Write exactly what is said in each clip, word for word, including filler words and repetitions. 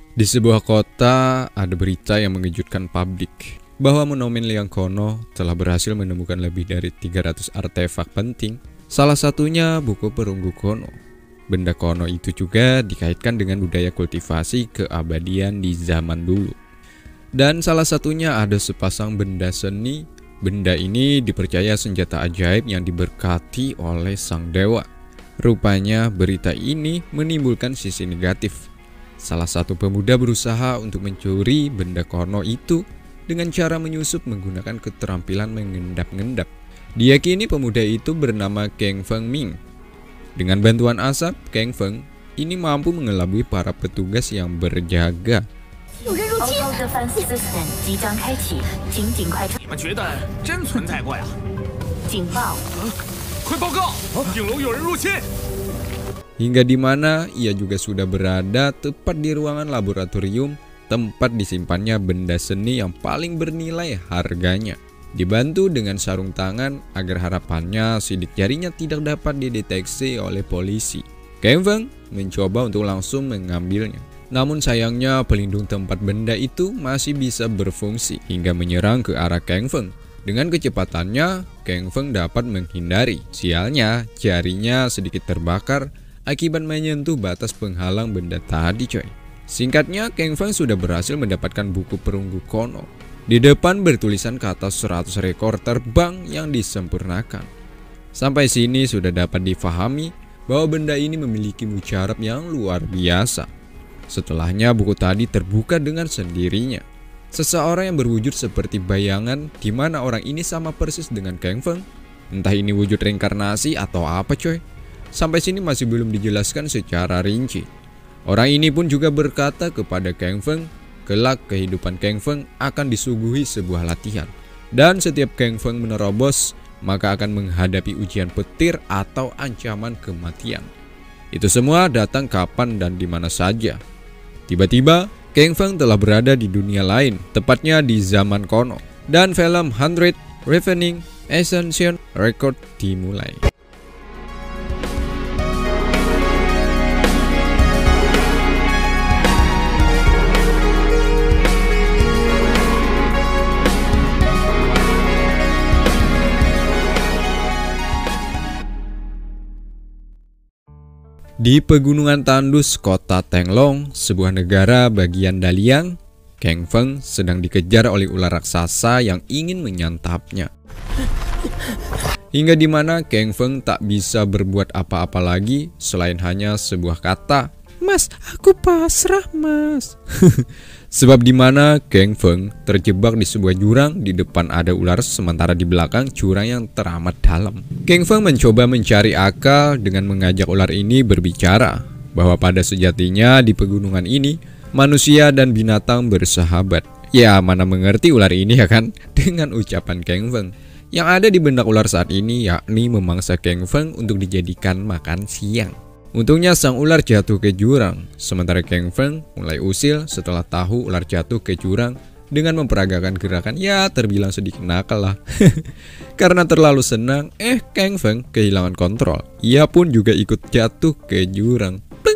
Di sebuah kota ada berita yang mengejutkan publik bahwa Monumen Liang Kono telah berhasil menemukan lebih dari tiga ratus artefak penting. Salah satunya buku perunggu Kono. Benda Kono itu juga dikaitkan dengan budaya kultivasi keabadian di zaman dulu. Dan salah satunya ada sepasang benda seni. Benda ini dipercaya senjata ajaib yang diberkati oleh sang dewa. Rupanya berita ini menimbulkan sisi negatif. Salah satu pemuda berusaha untuk mencuri benda Kono itu dengan cara menyusup menggunakan keterampilan mengendap-ngendap. Diyakini pemuda itu bernama Kang Feng Ming. Dengan bantuan asap, Kang Feng ini mampu mengelabui para petugas yang berjaga. Hingga di mana ia juga sudah berada tepat di ruangan laboratorium tempat disimpannya benda seni yang paling bernilai harganya. Dibantu dengan sarung tangan agar harapannya sidik jarinya tidak dapat dideteksi oleh polisi. Kang Feng mencoba untuk langsung mengambilnya. Namun sayangnya pelindung tempat benda itu masih bisa berfungsi hingga menyerang ke arah Kang Feng. Dengan kecepatannya, Kang Feng dapat menghindari. Sialnya, jarinya sedikit terbakar akibat menyentuh batas penghalang benda tadi, coy. Singkatnya, Kang Feng sudah berhasil mendapatkan buku perunggu Kono. Di depan bertulisan kata seratus rekor terbang yang disempurnakan. Sampai sini sudah dapat difahami bahwa benda ini memiliki mujarab yang luar biasa. Setelahnya buku tadi terbuka dengan sendirinya. Seseorang yang berwujud seperti bayangan di mana orang ini sama persis dengan Kang Feng. Entah ini wujud reinkarnasi atau apa, coy. Sampai sini masih belum dijelaskan secara rinci. Orang ini pun juga berkata kepada Kang Feng, kelak kehidupan Kang Feng akan disuguhi sebuah latihan. Dan setiap Kang Feng menerobos, maka akan menghadapi ujian petir atau ancaman kematian. Itu semua datang kapan dan di mana saja. Tiba-tiba, Kang Feng telah berada di dunia lain, tepatnya di zaman Kono. Dan film Hundred Revening Ascension Record dimulai. Di pegunungan tandus kota Tenglong, sebuah negara bagian Daliang, Kang Feng sedang dikejar oleh ular raksasa yang ingin menyantapnya. Hingga di mana Kang Feng tak bisa berbuat apa-apa lagi selain hanya sebuah kata, "Mas, aku pasrah, Mas." Sebab di mana Kang Feng terjebak di sebuah jurang, di depan ada ular sementara di belakang jurang yang teramat dalam. Kang Feng mencoba mencari akal dengan mengajak ular ini berbicara bahwa pada sejatinya di pegunungan ini manusia dan binatang bersahabat. Ya, mana mengerti ular ini ya kan? Dengan ucapan Kang Feng. Yang ada di benak ular saat ini yakni memangsa Kang Feng untuk dijadikan makan siang. Untungnya sang ular jatuh ke jurang, sementara Kang Feng mulai usil setelah tahu ular jatuh ke jurang dengan memperagakan gerakan ya terbilang sedikit nakal lah. Karena terlalu senang, eh Kang Feng kehilangan kontrol. Ia pun juga ikut jatuh ke jurang.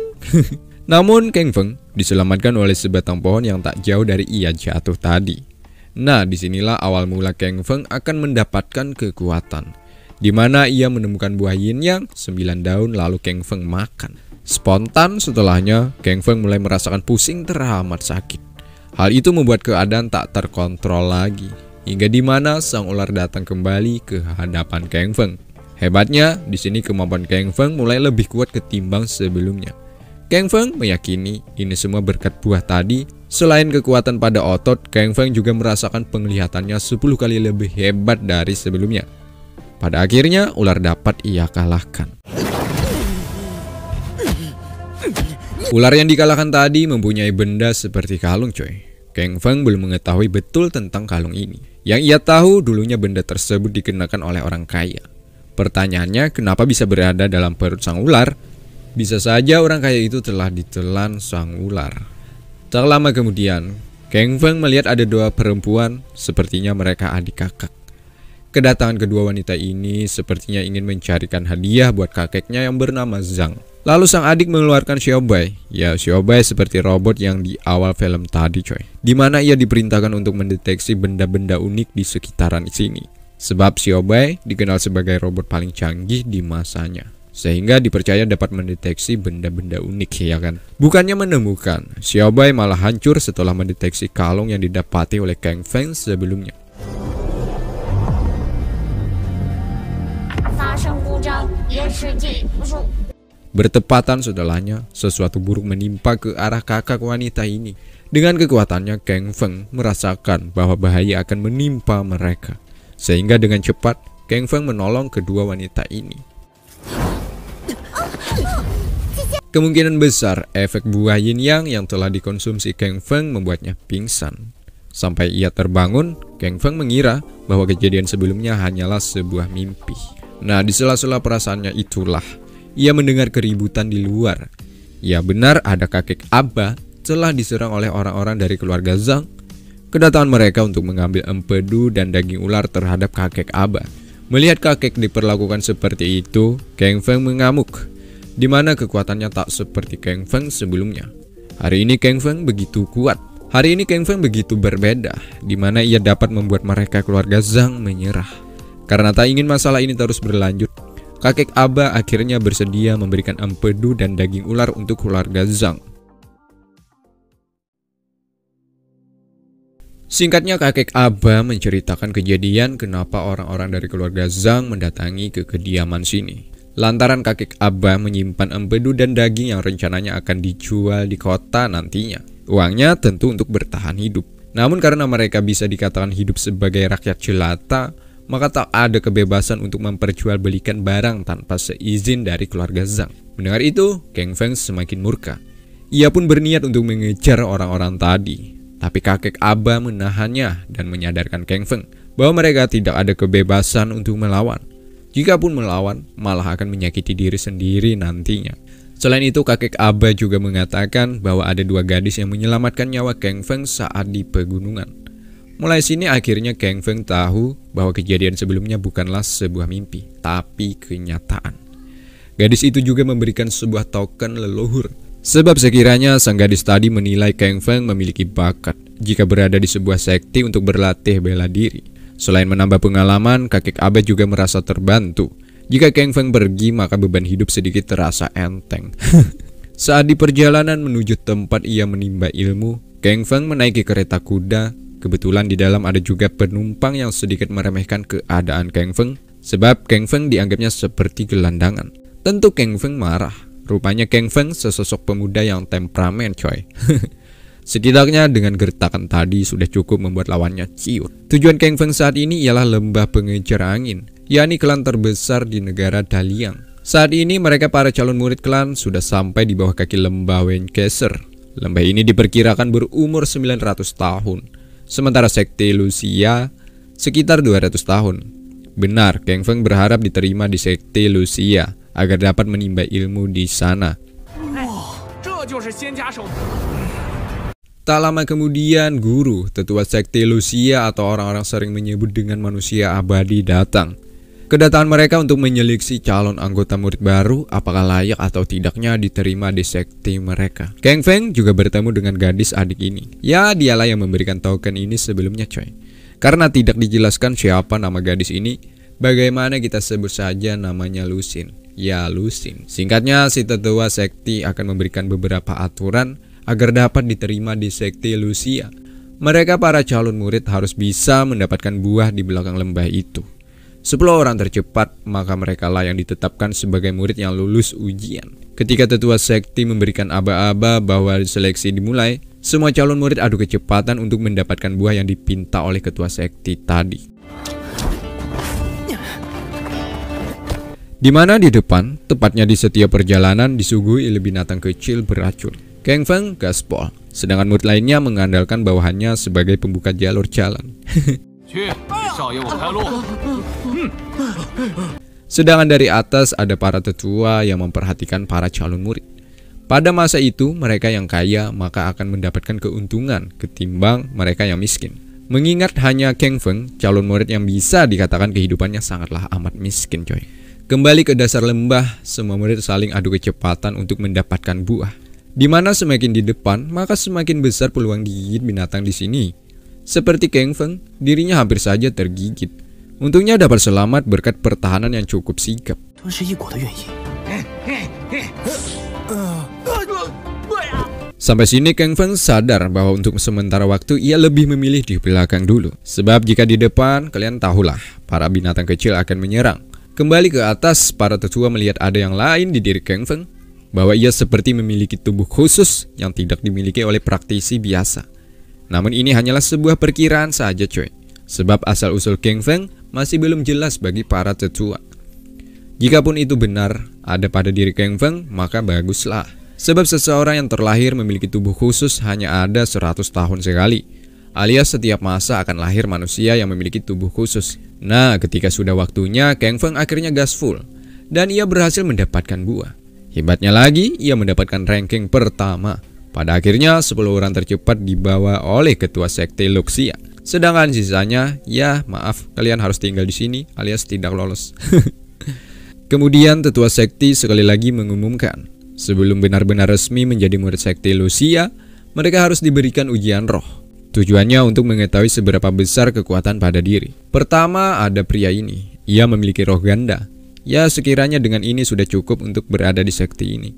Namun Kang Feng diselamatkan oleh sebatang pohon yang tak jauh dari ia jatuh tadi. Nah, disinilah awal mula Kang Feng akan mendapatkan kekuatan. Di mana ia menemukan buah yin yang sembilan daun lalu Kang Feng makan. Spontan setelahnya, Kang Feng mulai merasakan pusing teramat sakit. Hal itu membuat keadaan tak terkontrol lagi. Hingga di mana sang ular datang kembali ke hadapan Kang Feng. Hebatnya, di sini kemampuan Kang Feng mulai lebih kuat ketimbang sebelumnya. Kang Feng meyakini ini semua berkat buah tadi. Selain kekuatan pada otot, Kang Feng juga merasakan penglihatannya sepuluh kali lebih hebat dari sebelumnya. Pada akhirnya, ular dapat ia kalahkan. Ular yang dikalahkan tadi mempunyai benda seperti kalung, coy. Kang Feng belum mengetahui betul tentang kalung ini. Yang ia tahu dulunya benda tersebut dikenakan oleh orang kaya. Pertanyaannya, kenapa bisa berada dalam perut sang ular? Bisa saja orang kaya itu telah ditelan sang ular. Tak lama kemudian, Kang Feng melihat ada dua perempuan, sepertinya mereka adik kakak. Kedatangan kedua wanita ini sepertinya ingin mencarikan hadiah buat kakeknya yang bernama Zhang. Lalu sang adik mengeluarkan Xiaobai. Ya, Xiaobai seperti robot yang di awal film tadi coy, dimana ia diperintahkan untuk mendeteksi benda-benda unik di sekitaran sini. Sebab Xiaobai dikenal sebagai robot paling canggih di masanya, sehingga dipercaya dapat mendeteksi benda-benda unik, ya kan? Bukannya menemukan, Xiaobai malah hancur setelah mendeteksi kalung yang didapati oleh Kang Feng sebelumnya. Bertepatan setelahnya, sesuatu buruk menimpa ke arah kakak wanita ini. Dengan kekuatannya, Kang Feng merasakan bahwa bahaya akan menimpa mereka. Sehingga dengan cepat, Kang Feng menolong kedua wanita ini. Kemungkinan besar, efek buah yin yang yang telah dikonsumsi Kang Feng membuatnya pingsan. Sampai ia terbangun, Kang Feng mengira bahwa kejadian sebelumnya hanyalah sebuah mimpi. Nah, di sela-sela perasaannya itulah ia mendengar keributan di luar. Ya benar, ada kakek Aba telah diserang oleh orang-orang dari keluarga Zhang. Kedatangan mereka untuk mengambil empedu dan daging ular terhadap kakek Aba. Melihat kakek diperlakukan seperti itu, Kang Feng mengamuk, di mana kekuatannya tak seperti Kang Feng sebelumnya. Hari ini Kang Feng begitu kuat. Hari ini Kang Feng begitu berbeda, di mana ia dapat membuat mereka keluarga Zhang menyerah. Karena tak ingin masalah ini terus berlanjut, kakek Aba akhirnya bersedia memberikan empedu dan daging ular untuk keluarga Zhang. Singkatnya, kakek Aba menceritakan kejadian kenapa orang-orang dari keluarga Zhang mendatangi ke kediaman sini. Lantaran kakek Aba menyimpan empedu dan daging yang rencananya akan dijual di kota nantinya. Uangnya tentu untuk bertahan hidup. Namun karena mereka bisa dikatakan hidup sebagai rakyat jelata, maka tak ada kebebasan untuk memperjualbelikan barang tanpa seizin dari keluarga Zhang. Mendengar itu, Kang Feng semakin murka. Ia pun berniat untuk mengejar orang-orang tadi. Tapi kakek Aba menahannya dan menyadarkan Kang Feng bahwa mereka tidak ada kebebasan untuk melawan. Jikapun melawan, malah akan menyakiti diri sendiri nantinya. Selain itu, kakek Aba juga mengatakan bahwa ada dua gadis yang menyelamatkan nyawa Kang Feng saat di pegunungan. Mulai sini akhirnya Kang Feng tahu bahwa kejadian sebelumnya bukanlah sebuah mimpi, tapi kenyataan. Gadis itu juga memberikan sebuah token leluhur. Sebab sekiranya sang gadis tadi menilai Kang Feng memiliki bakat jika berada di sebuah sekte untuk berlatih bela diri. Selain menambah pengalaman, kakek Aba juga merasa terbantu. Jika Kang Feng pergi, maka beban hidup sedikit terasa enteng. Saat di perjalanan menuju tempat ia menimba ilmu, Kang Feng menaiki kereta kuda. Kebetulan di dalam ada juga penumpang yang sedikit meremehkan keadaan Kang Feng, sebab Kang Feng dianggapnya seperti gelandangan. Tentu Kang Feng marah. Rupanya Kang Feng sesosok pemuda yang temperamen coy. Setidaknya dengan gertakan tadi sudah cukup membuat lawannya ciut. Tujuan Kang Feng saat ini ialah lembah pengejar angin, yakni klan terbesar di negara Daliang. Saat ini mereka para calon murid klan sudah sampai di bawah kaki lembah Wenkeser. Lembah ini diperkirakan berumur sembilan ratus tahun. Sementara sekte Lucia sekitar dua ratus tahun. Benar, Kang Feng berharap diterima di sekte Lucia agar dapat menimba ilmu di sana. Tak lama kemudian, guru, tetua sekte Lucia atau orang-orang sering menyebut dengan manusia abadi datang. Kedatangan mereka untuk menyeleksi calon anggota murid baru apakah layak atau tidaknya diterima di sekte mereka. Kang Feng juga bertemu dengan gadis adik ini. Ya, dialah yang memberikan token ini sebelumnya coy. Karena tidak dijelaskan siapa nama gadis ini, bagaimana kita sebut saja namanya Lusin. Ya, Lusin. Singkatnya, si tetua sekte akan memberikan beberapa aturan agar dapat diterima di sekte Lucia. Mereka para calon murid harus bisa mendapatkan buah di belakang lembah itu. sepuluh orang tercepat, maka mereka lah yang ditetapkan sebagai murid yang lulus ujian. Ketika tetua sekte memberikan aba-aba bahwa seleksi dimulai, semua calon murid adu kecepatan untuk mendapatkan buah yang dipinta oleh ketua sekte tadi. Di mana di depan, tepatnya di setiap perjalanan disuguhi oleh binatang kecil beracun. Kang Feng gaspol, sedangkan murid lainnya mengandalkan bawahannya sebagai pembuka jalur jalan. Sedangkan dari atas ada para tetua yang memperhatikan para calon murid. Pada masa itu mereka yang kaya maka akan mendapatkan keuntungan ketimbang mereka yang miskin. Mengingat hanya Kang Feng, calon murid yang bisa dikatakan kehidupannya sangatlah amat miskin coy. Kembali ke dasar lembah, semua murid saling adu kecepatan untuk mendapatkan buah. Di mana semakin di depan, maka semakin besar peluang digigit binatang di sini. Seperti Kang Feng, dirinya hampir saja tergigit. Untungnya dapat selamat berkat pertahanan yang cukup sigap. Sampai sini Kang Feng sadar bahwa untuk sementara waktu ia lebih memilih di belakang dulu. Sebab jika di depan, kalian tahulah, para binatang kecil akan menyerang. Kembali ke atas, para tetua melihat ada yang lain di diri Kang Feng, bahwa ia seperti memiliki tubuh khusus yang tidak dimiliki oleh praktisi biasa. Namun ini hanyalah sebuah perkiraan saja coy, sebab asal-usul Kang Feng masih belum jelas bagi para tetua. Jikapun itu benar ada pada diri Kang Feng, maka baguslah. Sebab seseorang yang terlahir memiliki tubuh khusus hanya ada seratus tahun sekali, alias setiap masa akan lahir manusia yang memiliki tubuh khusus. Nah, ketika sudah waktunya, Kang Feng akhirnya gaspol, dan ia berhasil mendapatkan buah. Hebatnya lagi, ia mendapatkan ranking pertama. Pada akhirnya, sepuluh orang tercepat dibawa oleh ketua sekte Luxia. Sedangkan sisanya, ya maaf, kalian harus tinggal di sini, alias tidak lolos. Kemudian tetua sekte sekali lagi mengumumkan, sebelum benar-benar resmi menjadi murid sekte Luxia, mereka harus diberikan ujian roh. Tujuannya untuk mengetahui seberapa besar kekuatan pada diri. Pertama ada pria ini, ia memiliki roh ganda. Ya sekiranya dengan ini sudah cukup untuk berada di sekte ini.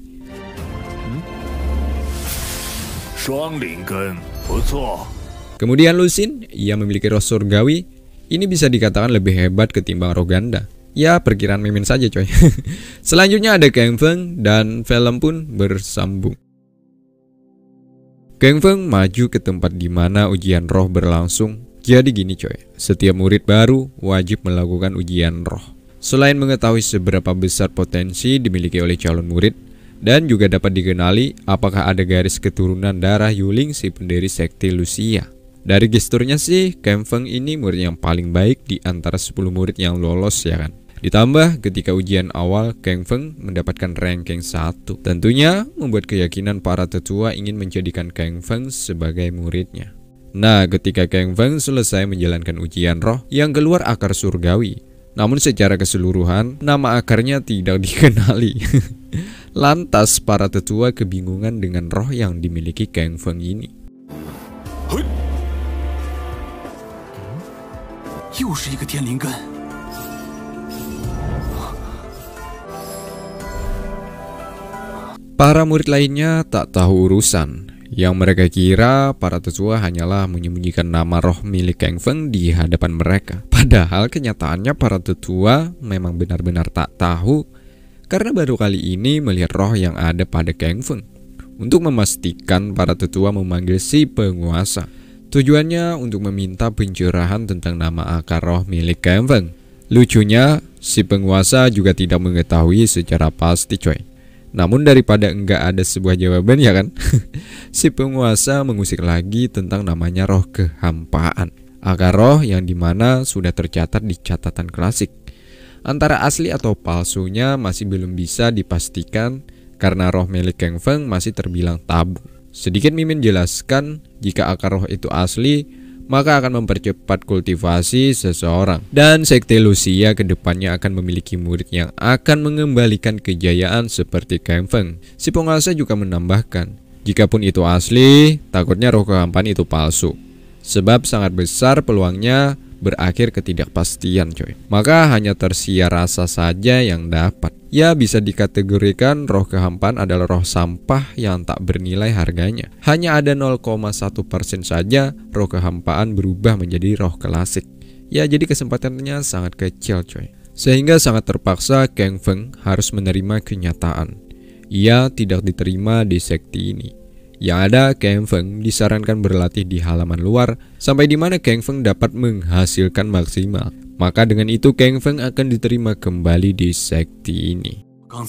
Kemudian Lusin, ia memiliki roh surgawi. Ini bisa dikatakan lebih hebat ketimbang roh ganda. Ya perkiraan mimin saja coy. Selanjutnya ada Kang Feng dan film pun bersambung. Kang Feng maju ke tempat di mana ujian roh berlangsung. Jadi gini coy, setiap murid baru wajib melakukan ujian roh. Selain mengetahui seberapa besar potensi dimiliki oleh calon murid, dan juga dapat dikenali apakah ada garis keturunan darah Yuling si pendiri sekte Luxia. Dari gesturnya sih, Kang Feng ini murid yang paling baik di antara sepuluh murid yang lolos ya kan. Ditambah ketika ujian awal Kang Feng mendapatkan ranking satu. Tentunya membuat keyakinan para tetua ingin menjadikan Kang Feng sebagai muridnya. Nah ketika Kang Feng selesai menjalankan ujian roh, yang keluar akar surgawi. Namun secara keseluruhan nama akarnya tidak dikenali. Lantas para tetua kebingungan dengan roh yang dimiliki Kang Feng ini. Para murid lainnya tak tahu urusan. Yang mereka kira para tetua hanyalah menyembunyikan nama roh milik Kang Feng di hadapan mereka. Padahal kenyataannya para tetua memang benar-benar tak tahu, karena baru kali ini melihat roh yang ada pada Kang Feng. Untuk memastikan para tetua memanggil si penguasa. Tujuannya untuk meminta pencerahan tentang nama akar roh milik Kang Feng. Lucunya si penguasa juga tidak mengetahui secara pasti coy. Namun daripada enggak ada sebuah jawaban ya kan, si penguasa mengusik lagi tentang namanya roh kehampaan. Akar roh yang dimana sudah tercatat di catatan klasik. Antara asli atau palsunya masih belum bisa dipastikan karena roh milik Kang Feng masih terbilang tabu. Sedikit mimin jelaskan, jika akar roh itu asli, maka akan mempercepat kultivasi seseorang. Dan sekte Luxia kedepannya akan memiliki murid yang akan mengembalikan kejayaan seperti Kang Feng. Si penguasa juga menambahkan, jikapun itu asli, takutnya roh kehampaan itu palsu. Sebab sangat besar peluangnya berakhir ketidakpastian coy. Maka hanya tersiar rasa saja yang dapat. Ya bisa dikategorikan roh kehampaan adalah roh sampah yang tak bernilai harganya. Hanya ada nol koma satu persen saja roh kehampaan berubah menjadi roh klasik. Ya jadi kesempatannya sangat kecil coy. Sehingga sangat terpaksa Kang Feng harus menerima kenyataan. Ia tidak diterima di sekte ini. Yang ada Kang Feng disarankan berlatih di halaman luar sampai di mana Kang Feng dapat menghasilkan maksimal. Maka dengan itu Kang Feng akan diterima kembali di sekte ini.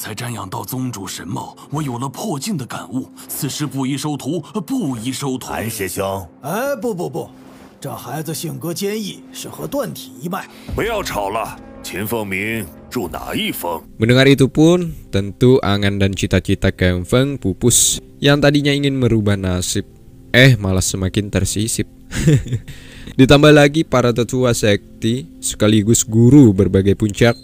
Mendengar itu pun tentu angan dan cita-cita Kang Feng pupus. Yang tadinya ingin merubah nasib, eh malah semakin tersisip. Ditambah lagi para tetua sekte sekaligus guru berbagai puncak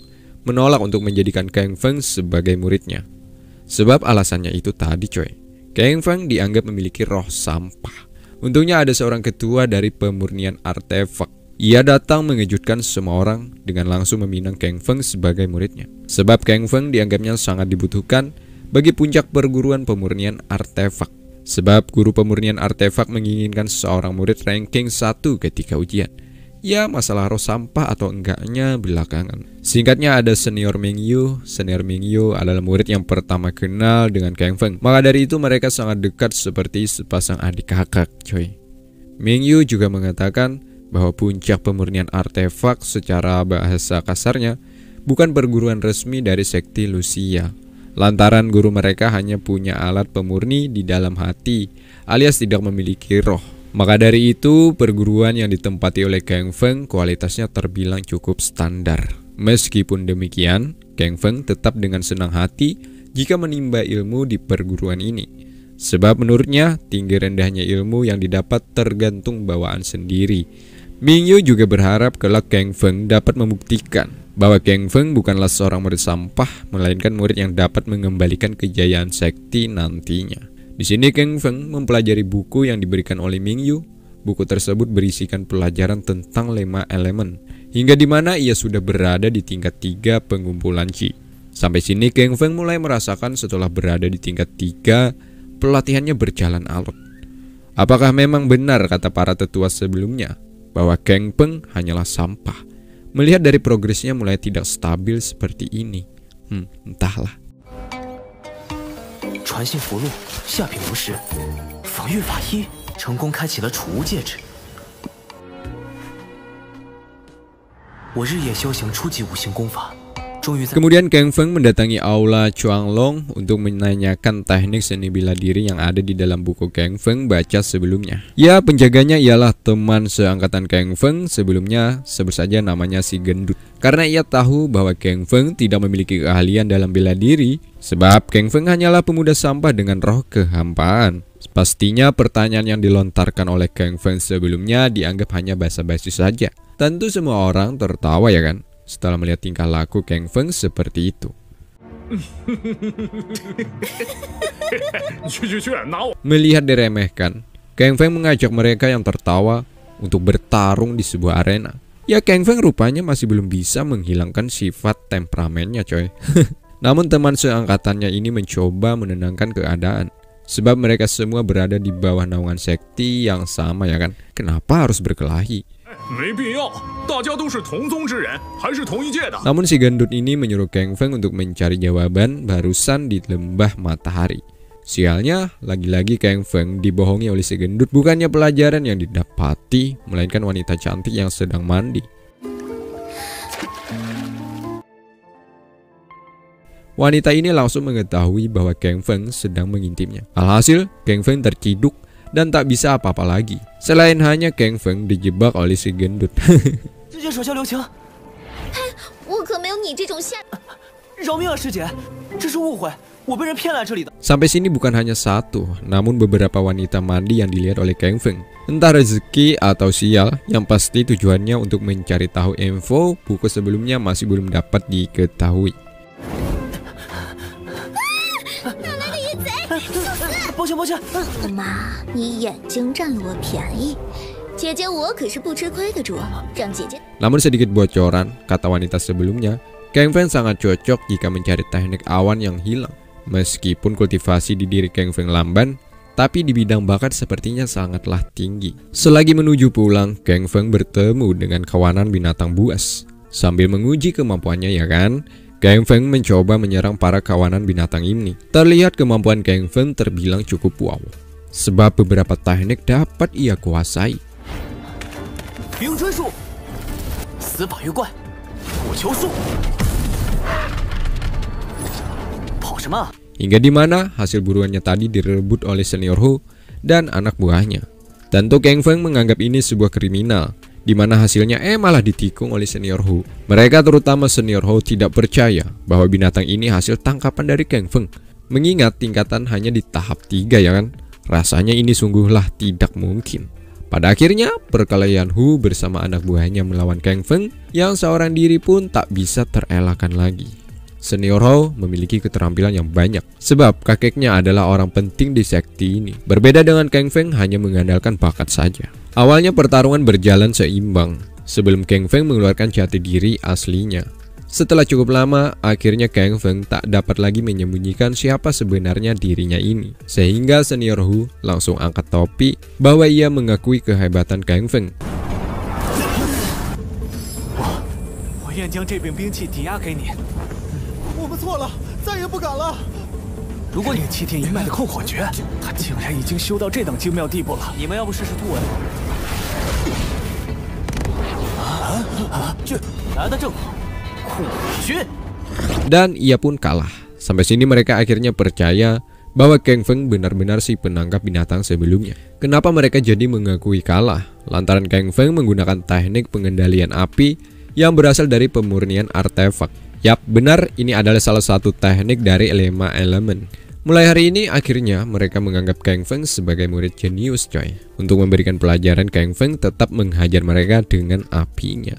menolak untuk menjadikan Kang Feng sebagai muridnya. Sebab alasannya itu tadi coy, Kang Feng dianggap memiliki roh sampah. Untungnya ada seorang ketua dari pemurnian artefak. Ia datang mengejutkan semua orang dengan langsung meminang Kang Feng sebagai muridnya. Sebab Kang Feng dianggapnya sangat dibutuhkan bagi puncak perguruan pemurnian artefak. Sebab guru pemurnian artefak menginginkan seorang murid ranking satu ketika ujian. Ya, masalah roh sampah atau enggaknya belakangan. Singkatnya ada senior Mingyu. Senior Mingyu adalah murid yang pertama kenal dengan Kang Feng. Maka dari itu mereka sangat dekat seperti sepasang adik kakak coy. Mingyu juga mengatakan bahwa puncak pemurnian artefak secara bahasa kasarnya bukan perguruan resmi dari sekte Lucia. Lantaran guru mereka hanya punya alat pemurni di dalam hati alias tidak memiliki roh. Maka dari itu perguruan yang ditempati oleh Kang Feng kualitasnya terbilang cukup standar. Meskipun demikian, Kang Feng tetap dengan senang hati jika menimba ilmu di perguruan ini. Sebab menurutnya tinggi rendahnya ilmu yang didapat tergantung bawaan sendiri. Mingyu juga berharap kelak Kang Feng dapat membuktikan bahwa Kang Feng bukanlah seorang murid sampah, melainkan murid yang dapat mengembalikan kejayaan sekte nantinya. Di sini Kang Feng mempelajari buku yang diberikan oleh Mingyu. Buku tersebut berisikan pelajaran tentang lima elemen, hingga di mana ia sudah berada di tingkat tiga pengumpulan Qi. Sampai sini Kang Feng mulai merasakan setelah berada di tingkat tiga, pelatihannya berjalan alot. Apakah memang benar kata para tetua sebelumnya bahwa Kang Feng hanyalah sampah? Melihat dari progresnya mulai tidak stabil seperti ini, hmm, entahlah. 传信符箓，下品炉石，防御法衣，成功开启了储物戒指。我日夜修行初级五行功法，终于在。 Kemudian Kang Feng mendatangi aula Chuanglong untuk menanyakan teknik seni bela diri yang ada di dalam buku Kang Feng baca sebelumnya. Ya, penjaganya ialah teman seangkatan Kang Feng sebelumnya, sebut saja namanya si gendut. Karena ia tahu bahwa Kang Feng tidak memiliki keahlian dalam bela diri, sebab Kang Feng hanyalah pemuda sampah dengan roh kehampaan. Pastinya pertanyaan yang dilontarkan oleh Kang Feng sebelumnya dianggap hanya basa-basi saja. Tentu semua orang tertawa ya kan, setelah melihat tingkah laku Kang Feng seperti itu. Melihat diremehkan, Kang Feng mengajak mereka yang tertawa untuk bertarung di sebuah arena. Ya, Kang Feng rupanya masih belum bisa menghilangkan sifat temperamennya coy. Namun teman seangkatannya ini mencoba menenangkan keadaan. Sebab mereka semua berada di bawah naungan sekte yang sama ya kan. Kenapa harus berkelahi? Namun si gendut ini menyuruh Kang Feng untuk mencari jawaban barusan di lembah matahari. Sialnya, lagi-lagi Kang Feng dibohongi oleh si gendut. Bukannya pelajaran yang didapati, melainkan wanita cantik yang sedang mandi. Wanita ini langsung mengetahui bahwa Kang Feng sedang mengintipnya. Alhasil, Kang Feng terciduk dan tak bisa apa-apa lagi. Selain hanya Kang Feng dijebak oleh si gendut. Sampai sini bukan hanya satu, namun beberapa wanita mandi yang dilihat oleh Kang Feng. Entah rezeki atau sial, yang pasti tujuannya untuk mencari tahu info buku sebelumnya masih belum dapat diketahui. Namun sedikit bocoran, kata wanita sebelumnya, Kang Feng sangat cocok jika mencari teknik awan yang hilang. Meskipun kultivasi di diri Kang Feng lamban, tapi di bidang bakat sepertinya sangatlah tinggi. Selagi menuju pulang, Kang Feng bertemu dengan kawanan binatang buas. Sambil menguji kemampuannya ya kan, Kang Feng mencoba menyerang para kawanan binatang ini. Terlihat kemampuan Kang Feng terbilang cukup wow. Sebab beberapa teknik dapat ia kuasai. Hingga di mana hasil buruannya tadi direbut oleh senior Hu dan anak buahnya. Tentu Kang Feng menganggap ini sebuah kriminal, di mana hasilnya eh malah ditikung oleh senior Hu. Mereka terutama senior Hu tidak percaya bahwa binatang ini hasil tangkapan dari Kang Feng. Mengingat tingkatan hanya di tahap tiga ya kan. Rasanya ini sungguhlah tidak mungkin. Pada akhirnya, perkelahian Hu bersama anak buahnya melawan Kang Feng yang seorang diri pun tak bisa terelakkan lagi. Senior Hou memiliki keterampilan yang banyak, sebab kakeknya adalah orang penting di sekte ini. Berbeda dengan Kang Feng hanya mengandalkan bakat saja. Awalnya pertarungan berjalan seimbang, sebelum Kang Feng mengeluarkan jati diri aslinya. Setelah cukup lama, akhirnya Kang Feng tak dapat lagi menyembunyikan siapa sebenarnya dirinya ini. Sehingga Senior Hu langsung angkat topi bahwa ia mengakui kehebatan Kang Feng. Dan ia pun kalah. Sampai sini mereka akhirnya percaya bahwa Kang Feng benar-benar si penangkap binatang sebelumnya. Kenapa mereka jadi mengakui kalah? Lantaran Kang Feng menggunakan teknik pengendalian api yang berasal dari pemurnian artefak. Yap, benar, ini adalah salah satu teknik dari lima elemen. Mulai hari ini akhirnya mereka menganggap Kang Feng sebagai murid jenius, coy. Untuk memberikan pelajaran, Kang Feng tetap menghajar mereka dengan apinya.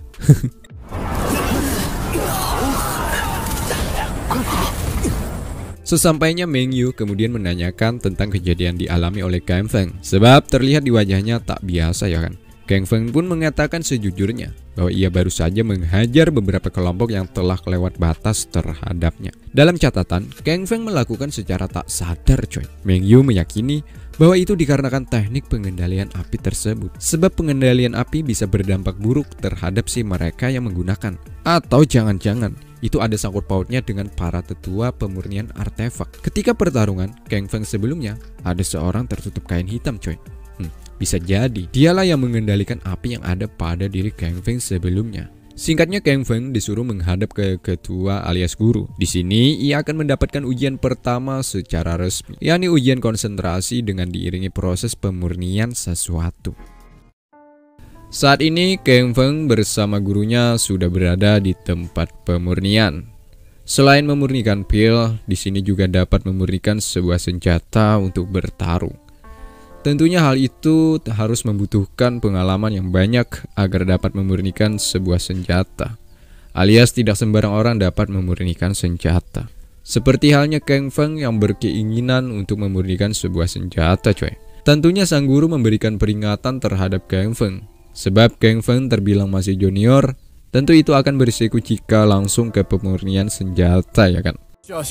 Sesampainya Meng Yu kemudian menanyakan tentang kejadian dialami oleh Kang Feng, sebab terlihat di wajahnya tak biasa ya kan. Kang Feng pun mengatakan sejujurnya bahwa ia baru saja menghajar beberapa kelompok yang telah kelewat batas terhadapnya. Dalam catatan, Kang Feng melakukan secara tak sadar, coy. Meng Yu meyakini bahwa itu dikarenakan teknik pengendalian api tersebut, sebab pengendalian api bisa berdampak buruk terhadap si mereka yang menggunakan. Atau jangan-jangan itu ada sangkut pautnya dengan para tetua pemurnian artefak. Ketika pertarungan Kang Feng sebelumnya, ada seorang tertutup kain hitam, coy. Hmm, bisa jadi dialah yang mengendalikan api yang ada pada diri Kang Feng sebelumnya. Singkatnya, Kang Feng disuruh menghadap ke ketua alias guru. Di sini ia akan mendapatkan ujian pertama secara resmi, yakni ujian konsentrasi dengan diiringi proses pemurnian sesuatu. Saat ini Kang Feng bersama gurunya sudah berada di tempat pemurnian. Selain memurnikan pil, di sini juga dapat memurnikan sebuah senjata untuk bertarung. Tentunya hal itu harus membutuhkan pengalaman yang banyak agar dapat memurnikan sebuah senjata. Alias tidak sembarang orang dapat memurnikan senjata. Seperti halnya Kang Feng yang berkeinginan untuk memurnikan sebuah senjata, coy. Tentunya sang guru memberikan peringatan terhadap Kang Feng. Sebab Kang Feng terbilang masih junior, tentu itu akan berisiko jika langsung ke pemurnian senjata ya kan.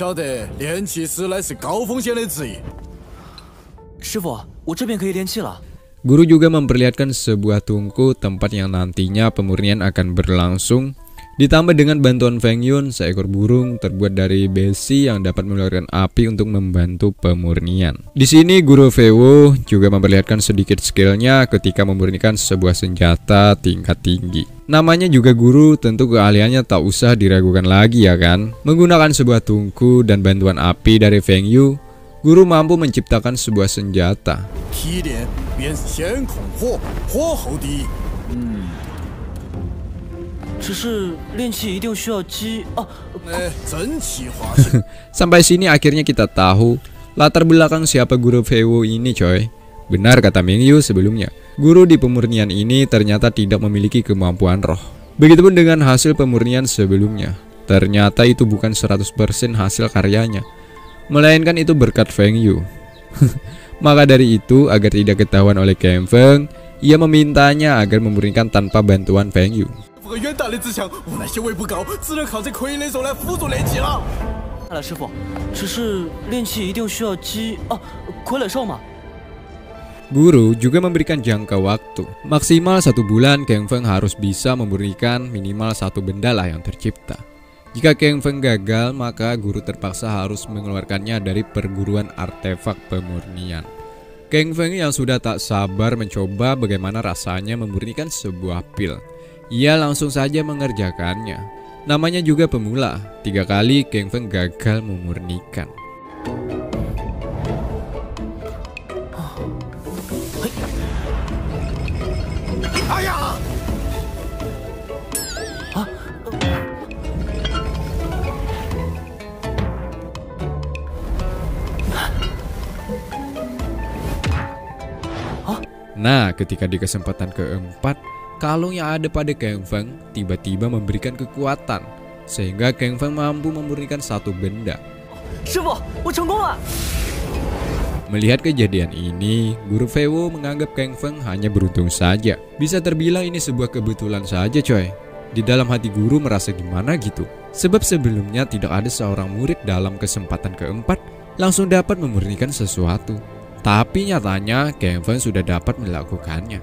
Guru juga memperlihatkan sebuah tungku tempat yang nantinya pemurnian akan berlangsung. Ditambah dengan bantuan Feng Yun, seekor burung terbuat dari besi yang dapat mengeluarkan api untuk membantu pemurnian. Di sini Guru Feiwo juga memperlihatkan sedikit skillnya ketika memurnikan sebuah senjata tingkat tinggi. Namanya juga guru, tentu keahliannya tak usah diragukan lagi ya kan. Menggunakan sebuah tungku dan bantuan api dari Feng Yu, guru mampu menciptakan sebuah senjata. Sampai sini akhirnya kita tahu latar belakang siapa Guru Feiwo ini, coy. Benar kata Meng Yu sebelumnya, guru di pemurnian ini ternyata tidak memiliki kemampuan roh. Begitupun dengan hasil pemurnian sebelumnya. Ternyata itu bukan seratus persen hasil karyanya, melainkan itu berkat Feng Yu. Maka dari itu, agar tidak ketahuan oleh Kang Feng, ia memintanya agar memurnikan tanpa bantuan Feng Yu. Guru juga memberikan jangka waktu maksimal satu bulan. Kang Feng harus bisa memurnikan minimal satu benda lah yang tercipta. Jika Kang Feng gagal, maka guru terpaksa harus mengeluarkannya dari perguruan artefak pemurnian. Kang Feng yang sudah tak sabar mencoba bagaimana rasanya memurnikan sebuah pil. Ia langsung saja mengerjakannya. Namanya juga pemula. Tiga kali Kang Feng gagal memurnikan. Nah, ketika di kesempatan keempat, kalung yang ada pada Kang Feng tiba-tiba memberikan kekuatan, sehingga Kang Feng mampu memurnikan satu benda. Melihat kejadian ini, Guru Feiwo menganggap Kang Feng hanya beruntung saja. Bisa terbilang ini sebuah kebetulan saja coy. Di dalam hati guru merasa gimana gitu. Sebab sebelumnya tidak ada seorang murid dalam kesempatan keempat langsung dapat memurnikan sesuatu. Tapi nyatanya Kang Feng sudah dapat melakukannya.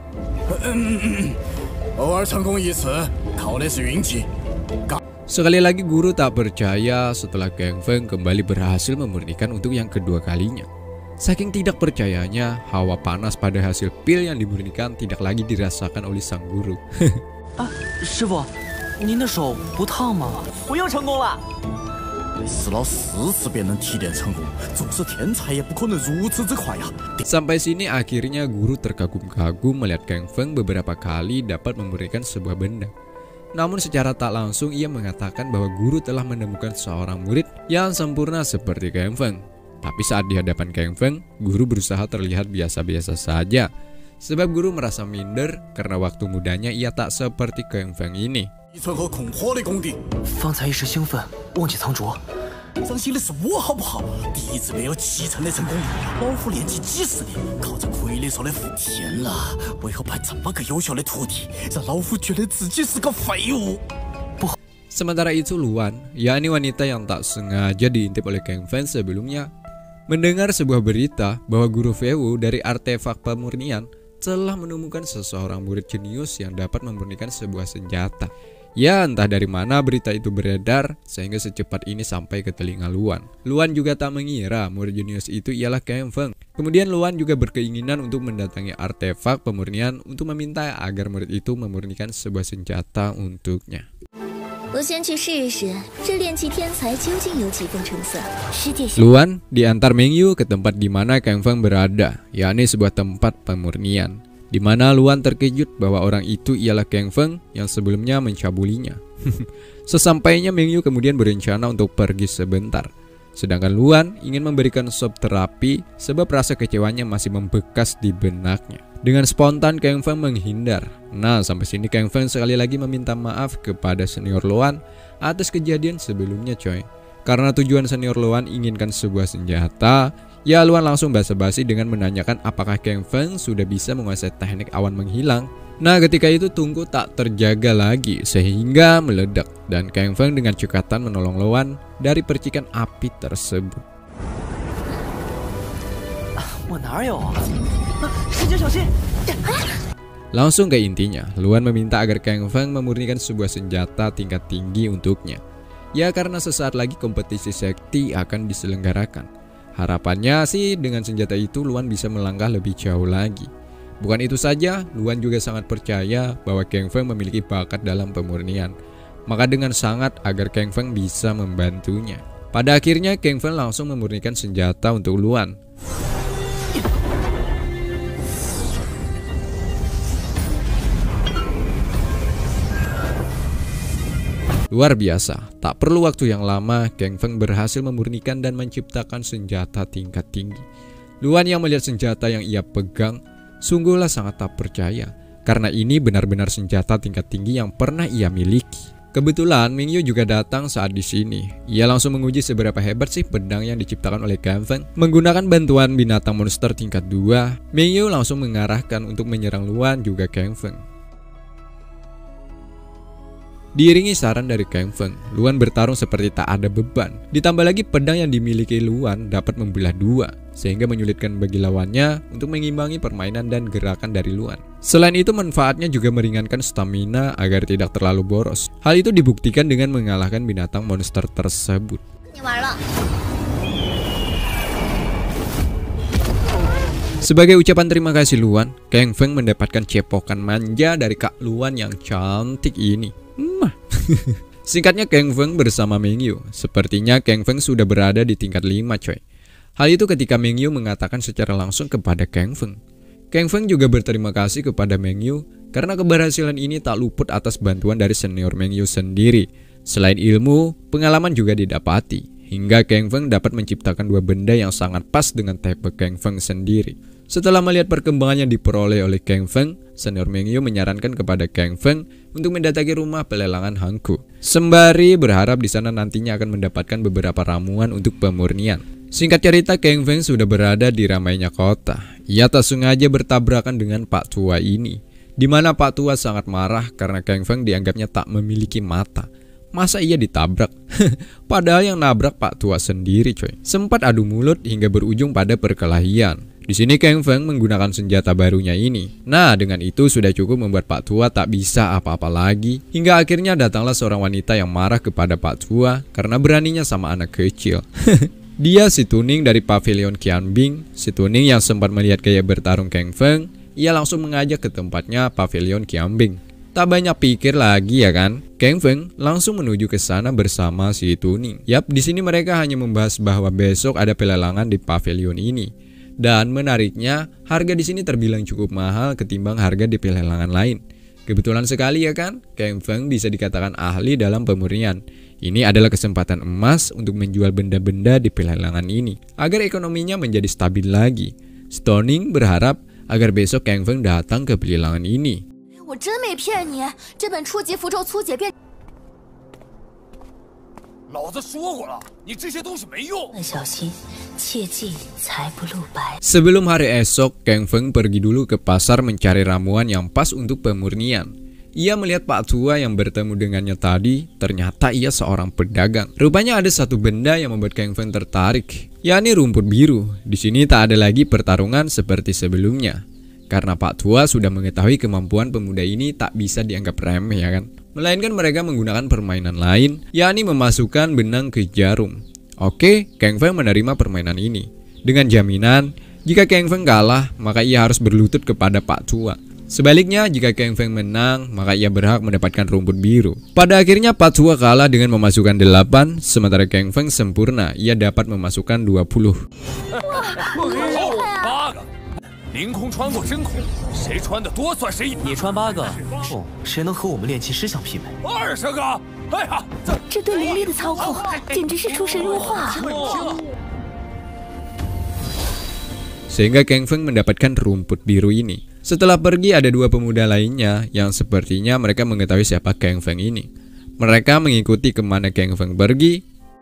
Sekali lagi guru tak percaya setelah Kang Feng kembali berhasil memurnikan untuk yang kedua kalinya. Saking tidak percayanya, hawa panas pada hasil pil yang dimurnikan tidak lagi dirasakan oleh sang guru. Ah, 师傅，您的手不烫吗？我又成功了。 死了四次便能提炼成功，纵使天才也不可能如此之快呀。 Sampai sini akhirnya guru terkagum-kagum melihat Kang Feng beberapa kali dapat memurnikan sebuah benda. Namun secara tak langsung ia mengatakan bahwa guru telah menemukan seorang murid yang sempurna seperti Kang Feng. Tapi saat di hadapan Kang Feng, guru berusaha terlihat biasa-biasa saja. Sebab guru merasa minder karena waktu mudanya ia tak seperti Kang Feng ini. 方才一时兴奋，忘记藏拙。 伤心的是我好不好？第一次没有七成的成功率，老夫练习几十年，靠着傀儡说的服天了，为何派这么个优秀的徒弟，让老夫觉得自己是个废物？ Sementara itu Luan, yakni wanita yang tak sengaja diintip oleh Kang Feng sebelumnya, mendengar sebuah berita bahwa Guru Feiwo dari artefak pemurnian telah menemukan seseorang murid jenius yang dapat memurnikan sebuah senjata. Ya entah dari mana berita itu beredar sehingga secepat ini sampai ke telinga Luan. Luan juga tak mengira murid jenius itu ialah Kang Feng. Kemudian Luan juga berkeinginan untuk mendatangi artefak pemurnian untuk meminta agar murid itu memurnikan sebuah senjata untuknya. Luan diantar Mengyu ke tempat di mana Kang Feng berada, yakni sebuah tempat pemurnian, di mana Luan terkejut bahwa orang itu ialah Kang Feng yang sebelumnya mencabulinya. Sesampainya Mengyu kemudian berencana untuk pergi sebentar, sedangkan Luan ingin memberikan sop terapi sebab rasa kecewanya masih membekas di benaknya. Dengan spontan Kang Feng menghindar. Nah, sampai sini Kang Feng sekali lagi meminta maaf kepada senior Luan atas kejadian sebelumnya coy. Karena tujuan senior Luan inginkan sebuah senjata, ya Luan langsung basa-basi dengan menanyakan apakah Kang Feng sudah bisa menguasai teknik awan menghilang. Nah, ketika itu Tungku tak terjaga lagi sehingga meledak dan Kang Feng dengan cekatan menolong Luan dari percikan api tersebut. Langsung ke intinya, Luan meminta agar Kang Feng memurnikan sebuah senjata tingkat tinggi untuknya. Ya karena sesaat lagi kompetisi sekti akan diselenggarakan. Harapannya sih dengan senjata itu Luan bisa melangkah lebih jauh lagi. Bukan itu saja, Luan juga sangat percaya bahwa Kang Feng memiliki bakat dalam pemurnian. Maka dengan sangat agar Kang Feng bisa membantunya. Pada akhirnya Kang Feng langsung memurnikan senjata untuk Luan. Luar biasa, tak perlu waktu yang lama, Kang Feng berhasil memurnikan dan menciptakan senjata tingkat tinggi. Luan yang melihat senjata yang ia pegang, sungguhlah sangat tak percaya, karena ini benar-benar senjata tingkat tinggi yang pernah ia miliki. Kebetulan Mingyu juga datang saat di sini. Ia langsung menguji seberapa hebat sih pedang yang diciptakan oleh Kang Feng. Menggunakan bantuan binatang monster tingkat dua, Mingyu langsung mengarahkan untuk menyerang Luan juga Kang Feng. Diiringi saran dari Kang Feng, Luan bertarung seperti tak ada beban. Ditambah lagi pedang yang dimiliki Luan dapat membelah dua, sehingga menyulitkan bagi lawannya untuk mengimbangi permainan dan gerakan dari Luan. Selain itu manfaatnya juga meringankan stamina agar tidak terlalu boros. Hal itu dibuktikan dengan mengalahkan binatang monster tersebut. Sebagai ucapan terima kasih Luan, Kang Feng mendapatkan cepokan manja dari Kak Luan yang cantik ini. Mah. Singkatnya Kang Feng bersama Mengyu. Sepertinya Kang Feng sudah berada di tingkat lima coy. Hal itu ketika Mengyu mengatakan secara langsung kepada Kang Feng. Kang Feng juga berterima kasih kepada Mengyu karena keberhasilan ini tak luput atas bantuan dari senior Mengyu sendiri. Selain ilmu, pengalaman juga didapati. hingga Kang Feng dapat menciptakan dua benda yang sangat pas dengan tipe Kang Feng sendiri. Setelah melihat perkembangan yang diperoleh oleh Kang Feng, senior Meng Yu menyarankan kepada Kang Feng untuk mendatangi rumah pelelangan Hanku, sembari berharap di sana nantinya akan mendapatkan beberapa ramuan untuk pemurnian. Singkat cerita, Kang Feng sudah berada di ramainya kota. Ia tak sengaja bertabrakan dengan Pak Tua ini, di mana Pak Tua sangat marah karena Kang Feng dianggapnya tak memiliki mata. Masa ia ditabrak? Padahal yang nabrak Pak Tua sendiri, coy. Sempat adu mulut hingga berujung pada perkelahian. Di sini Kang Feng menggunakan senjata barunya ini. Nah, dengan itu sudah cukup membuat Pak Tua tak bisa apa-apa lagi. Hingga akhirnya datanglah seorang wanita yang marah kepada Pak Tua karena beraninya sama anak kecil. Dia si Tuning dari Pavilion Qianbing. Si Tuning yang sempat melihat gaya bertarung Kang Feng, ia langsung mengajak ke tempatnya Pavilion Qianbing. Tak banyak pikir lagi ya kan, Kang Feng langsung menuju ke sana bersama si Tuning. Yap, di sini mereka hanya membahas bahwa besok ada pelelangan di pavilion ini. Dan menariknya, harga di sini terbilang cukup mahal ketimbang harga di pelelangan lain. Kebetulan sekali ya kan, Kang Feng bisa dikatakan ahli dalam pemurnian. Ini adalah kesempatan emas untuk menjual benda-benda di pelelangan ini agar ekonominya menjadi stabil lagi. Tuning berharap agar besok Kang Feng datang ke pelelangan ini. 我真没骗你，这本初级符咒粗解变。 老子说过了，你这些东西没用。 小心，切记财不露白。 Sebelum hari esok, Kang Feng pergi dulu ke pasar mencari ramuan yang pas untuk pemurnian. Ia melihat Pak Tua yang bertemu dengannya tadi, ternyata ia seorang pedagang. Rupanya ada satu benda yang membuat Kang Feng tertarik, yakni rumput biru. Di sini tak ada lagi pertarungan seperti sebelumnya. Karena Pak Tua sudah mengetahui kemampuan pemuda ini tak bisa dianggap remeh ya kan. Melainkan mereka menggunakan permainan lain, yakni memasukkan benang ke jarum. Oke, Kang Feng menerima permainan ini. Dengan jaminan, jika Kang Feng kalah, maka ia harus berlutut kepada Pak Tua. Sebaliknya, jika Kang Feng menang, maka ia berhak mendapatkan rumput biru. Pada akhirnya Pak Tua kalah dengan memasukkan delapan, sementara Kang Feng sempurna, ia dapat memasukkan dua puluh. 凌空穿过真空，谁穿的多算谁赢。 你穿八个，哦，谁能和我们炼气师相媲美？ 二十个！哎呀， 这对灵力的操控简直是出神入化。 Sehingga Kang Feng mendapatkan rumput biru ini. Setelah pergi ada dua pemuda lainnya yang sepertinya mereka mengetahui siapa Kang Feng ini. Mereka mengikuti kemana Kang Feng pergi.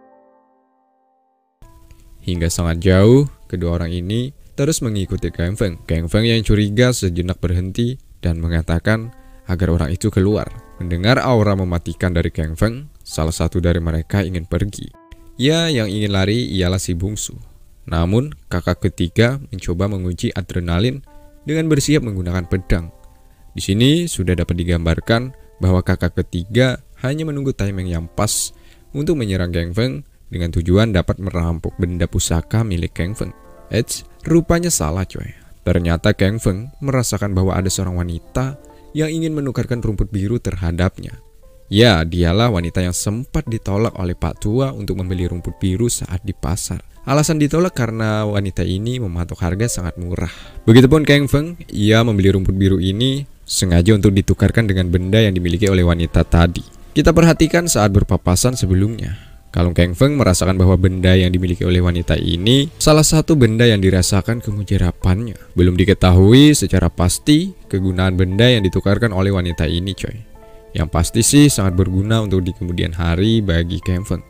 Hingga sangat jauh, kedua orang ini terus mengikuti Kang Feng. Kang Feng yang curiga sejenak berhenti dan mengatakan agar orang itu keluar. Mendengar aura mematikan dari Kang Feng, salah satu dari mereka ingin pergi. Ya, yang ingin lari ialah si bungsu. Namun, kakak ketiga mencoba menguji adrenalin dengan bersiap menggunakan pedang. Di sini sudah dapat digambarkan bahwa kakak ketiga hanya menunggu timing yang pas untuk menyerang Kang Feng dengan tujuan dapat merampok benda pusaka milik Kang Feng. Eits, rupanya salah coy. Ternyata Kang Feng merasakan bahwa ada seorang wanita yang ingin menukarkan rumput biru terhadapnya. Ya, dialah wanita yang sempat ditolak oleh Pak Tua untuk membeli rumput biru saat di pasar. Alasan ditolak karena wanita ini mematok harga sangat murah. Begitupun Kang Feng, ia membeli rumput biru ini sengaja untuk ditukarkan dengan benda yang dimiliki oleh wanita tadi. Kita perhatikan saat berpapasan sebelumnya. Kalau Kang Feng merasakan bahwa benda yang dimiliki oleh wanita ini salah satu benda yang dirasakan kemujarapannya. Belum diketahui secara pasti kegunaan benda yang ditukarkan oleh wanita ini coy. Yang pasti sih sangat berguna untuk di kemudian hari bagi Kang Feng.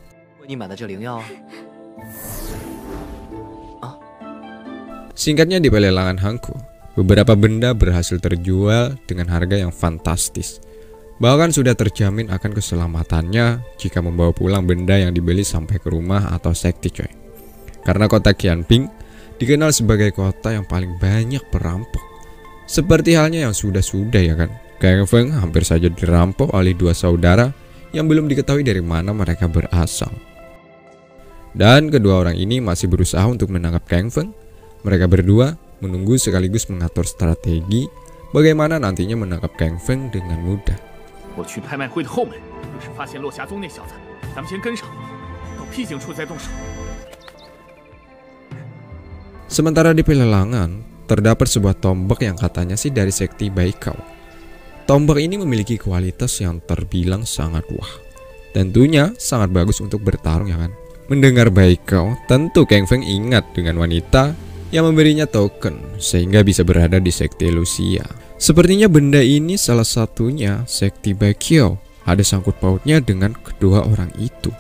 Singkatnya di pelelangan Hanku, beberapa benda berhasil terjual dengan harga yang fantastis. Bahkan sudah terjamin akan keselamatannya jika membawa pulang benda yang dibeli sampai ke rumah atau sekti coy. Karena kota Qianbing dikenal sebagai kota yang paling banyak perampok. Seperti halnya yang sudah-sudah ya kan. Kang Feng hampir saja dirampok oleh dua saudara yang belum diketahui dari mana mereka berasal. Dan kedua orang ini masih berusaha untuk menangkap Kang Feng. Mereka berdua menunggu sekaligus mengatur strategi bagaimana nantinya menangkap Kang Feng dengan mudah. 我去拍卖会的后门，要是发现落霞宗那小子，咱们先跟上，到僻静处再动手。 Sementara di pelelangan, terdapat sebuah tombak yang katanya sih dari sekti Baikao. Tombak ini memiliki kualitas yang terbilang sangat wah. Tentunya sangat bagus untuk bertarung ya kan. Mendengar baik kau, tentu Kang Feng ingat dengan wanita yang memberinya token sehingga bisa berada di sekte Lucia. Sepertinya benda ini salah satunya sekte Baiqiao. Ada sangkut pautnya dengan kedua orang itu.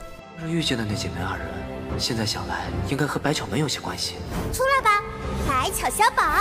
现在想来，应该和百巧门有些关系。 出来吧，百巧小宝。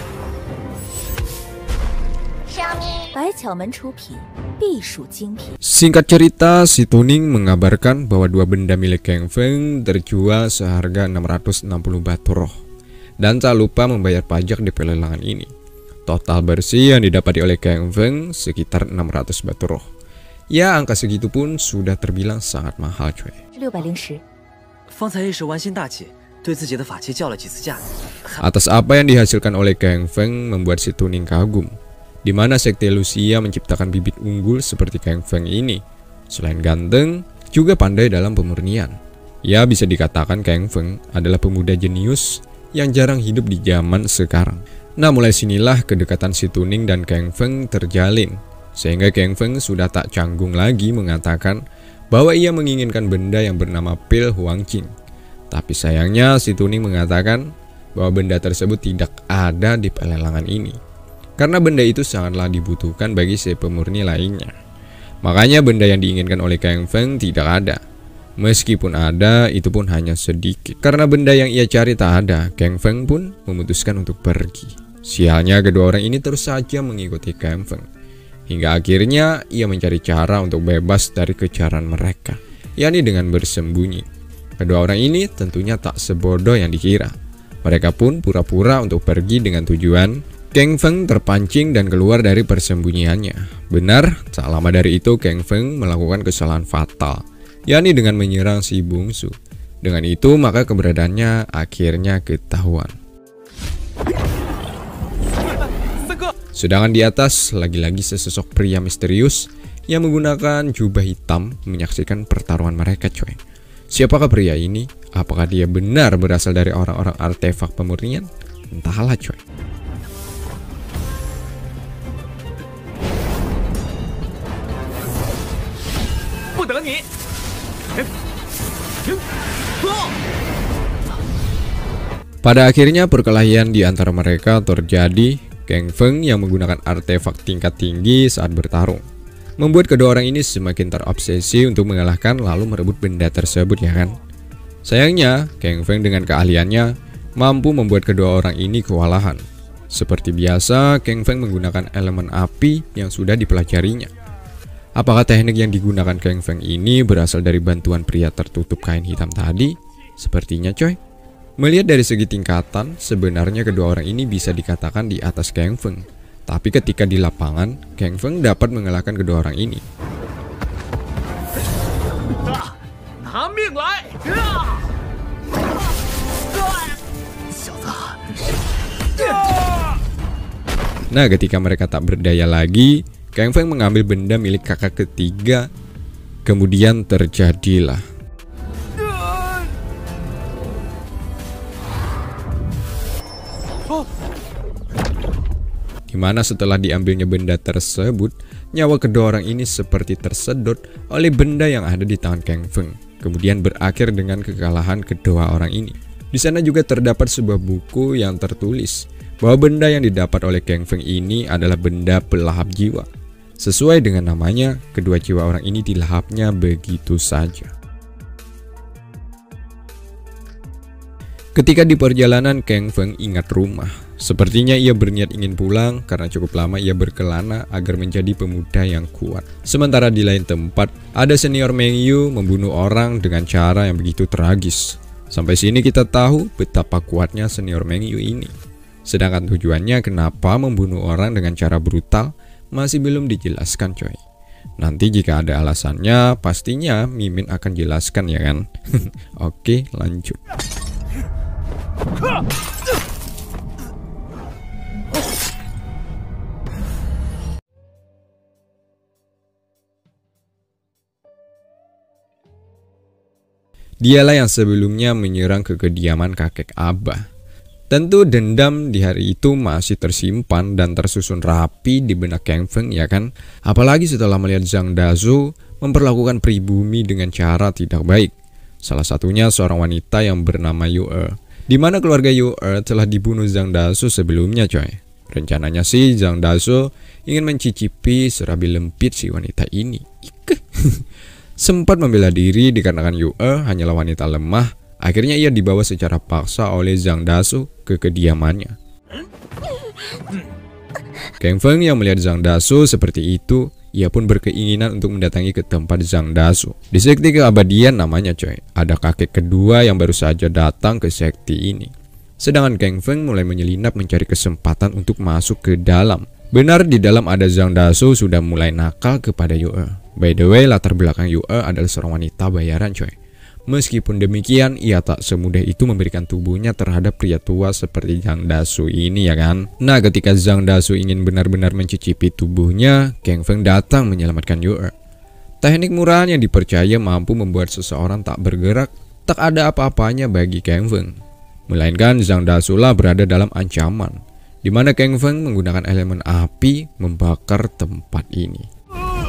百巧门出品，必属精品。 Singkat cerita, si Tuning mengabarkan bahwa dua benda milik Kang Feng terjual seharga enam ratus enam puluh batu roh. Dan tak lupa membayar pajak di pelelangan ini. Total bersih yang didapati oleh Kang Feng sekitar enam ratus batu roh. Ya, angka segitu pun sudah terbilang sangat mahal coy. 六百零十。 方才一时玩心大起，对自己的法器叫了几次价。 Atas apa yang dihasilkan oleh Kang Feng membuat si Tuning kagum, di mana sekte Lucia menciptakan bibit unggul seperti Kang Feng ini. Selain ganteng, juga pandai dalam pemurnian. Ya, bisa dikatakan Kang Feng adalah pemuda jenius yang jarang hidup di zaman sekarang. Nah, mulai sinilah kedekatan si Tuning dan Kang Feng terjalin, sehingga Kang Feng sudah tak canggung lagi mengatakan bahwa ia menginginkan benda yang bernama pil Huangqing. Tapi sayangnya si Tuning mengatakan bahwa benda tersebut tidak ada di pelelangan ini, karena benda itu sangatlah dibutuhkan bagi si pemurni lainnya. Makanya benda yang diinginkan oleh Kang Feng tidak ada. Meskipun ada, itu pun hanya sedikit. Karena benda yang ia cari tak ada, Kang Feng pun memutuskan untuk pergi. Sialnya kedua orang ini terus saja mengikuti Kang Feng. Hingga akhirnya ia mencari cara untuk bebas dari kejaran mereka, yakni dengan bersembunyi. Kedua orang ini tentunya tak sebodoh yang dikira. Mereka pun pura-pura untuk pergi dengan tujuan. Kang Feng terpancing dan keluar dari persembunyiannya. Benar, tak lama dari itu Kang Feng melakukan kesalahan fatal, yakni dengan menyerang si bungsu. Dengan itu maka keberadaannya akhirnya ketahuan. Sedangkan di atas, lagi-lagi sesosok pria misterius yang menggunakan jubah hitam menyaksikan pertarungan mereka coy. Siapakah pria ini? Apakah dia benar berasal dari orang-orang artefak pemurnian? Entahlah coy. Pada akhirnya perkelahian di antara mereka terjadi. Kang Feng yang menggunakan artefak tingkat tinggi saat bertarung membuat kedua orang ini semakin terobsesi untuk mengalahkan lalu merebut benda tersebut, ya kan? Sayangnya Kang Feng dengan keahliannya mampu membuat kedua orang ini kewalahan. Seperti biasa, Kang Feng menggunakan elemen api yang sudah dipelajarinya. Apakah teknik yang digunakan Kang Feng ini berasal dari bantuan pria tertutup kain hitam tadi? Sepertinya coy. Melihat dari segi tingkatan, sebenarnya kedua orang ini bisa dikatakan di atas Kang Feng. Tapi ketika di lapangan, Kang Feng dapat mengalahkan kedua orang ini. Nah, ketika mereka tak berdaya lagi, Kang Feng mengambil benda milik kakak ketiga. Kemudian terjadilah. Dimana setelah diambilnya benda tersebut, nyawa kedua orang ini seperti tersedot oleh benda yang ada di tangan Kang Feng. Kemudian berakhir dengan kekalahan kedua orang ini. Di sana juga terdapat sebuah buku yang tertulis bahwa benda yang didapat oleh Kang Feng ini adalah benda pelahap jiwa. Sesuai dengan namanya, kedua jiwa orang ini dilahapnya begitu saja. Ketika di perjalanan, Kang Feng ingat rumah. Sepertinya ia berniat ingin pulang karena cukup lama ia berkelana agar menjadi pemuda yang kuat. Sementara di lain tempat, ada senior Meng Yu membunuh orang dengan cara yang begitu tragis. Sampai sini kita tahu betapa kuatnya senior Meng Yu ini. Sedangkan tujuannya kenapa membunuh orang dengan cara brutal masih belum dijelaskan coy. Nanti jika ada alasannya, pastinya Mimin akan jelaskan ya kan. Oke, lanjut. Dialah yang sebelumnya menyerang ke kediaman kakek Abah. Tentu dendam di hari itu masih tersimpan dan tersusun rapi di benak Kang Feng, ya kan? Apalagi setelah melihat Zhang Dazu memperlakukan pribumi dengan cara tidak baik. Salah satunya seorang wanita yang bernama Yue, di mana keluarga Yue telah dibunuh Zhang Dasu sebelumnya coy. Rencananya sih Zhang Dasu ingin mencicipi serabi lempit si wanita ini. Ike. Sempat membela diri dikarenakan Yue hanyalah wanita lemah. Akhirnya ia dibawa secara paksa oleh Zhang Dasu ke kediamannya. Kang Feng yang melihat Zhang Dasu seperti itu, ia pun berkeinginan untuk mendatangi ke tempat Zhang Dasu. Di sekti keabadian namanya coy, ada kakek kedua yang baru saja datang ke sekti ini. Sedangkan Kang Feng mulai menyelinap mencari kesempatan untuk masuk ke dalam. Benar di dalam ada Zhang Dasu sudah mulai nakal kepada Yue. By the way, latar belakang Yue adalah seorang wanita bayaran coy. Meskipun demikian, ia tak semudah itu memberikan tubuhnya terhadap pria tua seperti Zhang Dasu ini ya kan. Nah, ketika Zhang Dasu ingin benar-benar mencicipi tubuhnya, Kang Feng datang menyelamatkan Yue. Teknik murahan yang dipercaya mampu membuat seseorang tak bergerak, tak ada apa-apanya bagi Kang Feng. Melainkan Zhang Dasu lah berada dalam ancaman, di mana Kang Feng menggunakan elemen api membakar tempat ini.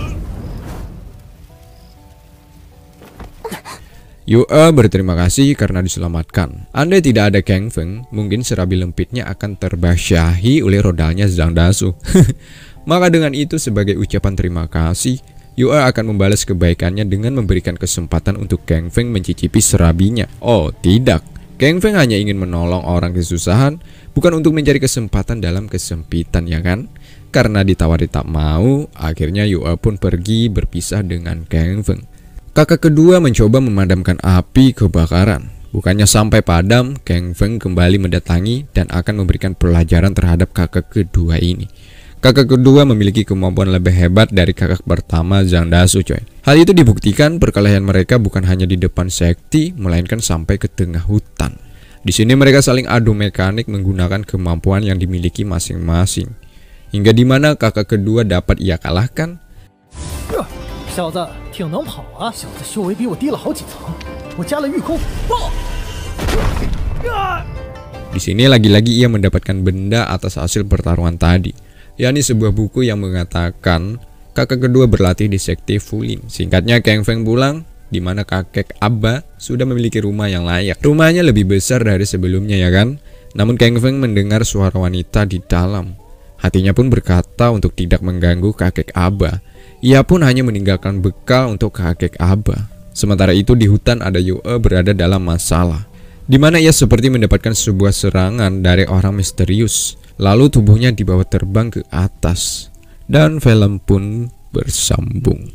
Yue berterima kasih karena diselamatkan. Andai tidak ada Kang Feng, mungkin serabi lempitnya akan terbasyahi oleh rodalnya Zhang Dasu. Maka dengan itu sebagai ucapan terima kasih, Yue akan membalas kebaikannya dengan memberikan kesempatan untuk Kang Feng mencicipi serabinya. Oh tidak, Kang Feng hanya ingin menolong orang kesusahan, bukan untuk mencari kesempatan dalam kesempitan ya kan? Karena ditawari tak mau, akhirnya Yue pun pergi berpisah dengan Kang Feng. Kakak kedua mencoba memadamkan api kebakaran. Bukannya sampai padam, Kang Feng kembali mendatangi dan akan memberikan pelajaran terhadap kakak kedua ini. Kakak kedua memiliki kemampuan lebih hebat dari kakak pertama Zhang Dasu coy. Hal itu dibuktikan perkelahian mereka bukan hanya di depan sekti, melainkan sampai ke tengah hutan. Di sini mereka saling adu mekanik menggunakan kemampuan yang dimiliki masing-masing. Hingga di mana kakak kedua dapat ia kalahkan. 小子挺能跑啊！小子修为比我低了好几层，我加了御空爆。 Di sini lagi-lagi ia mendapatkan benda atas hasil pertarungan tadi, yakni sebuah buku yang mengatakan kakak kedua berlatih di sekti Fulin. Singkatnya Kang Feng pulang, di mana kakek Abba sudah memiliki rumah yang layak. Rumahnya lebih besar dari sebelumnya ya kan? Namun Kang Feng mendengar suara wanita di dalam. Hatinya pun berkata untuk tidak mengganggu kakek Abba. Ia pun hanya meninggalkan bekal untuk kakek Abba. Sementara itu di hutan ada Yue berada dalam masalah, di mana ia seperti mendapatkan sebuah serangan dari orang misterius. Lalu tubuhnya dibawa terbang ke atas dan film pun bersambung.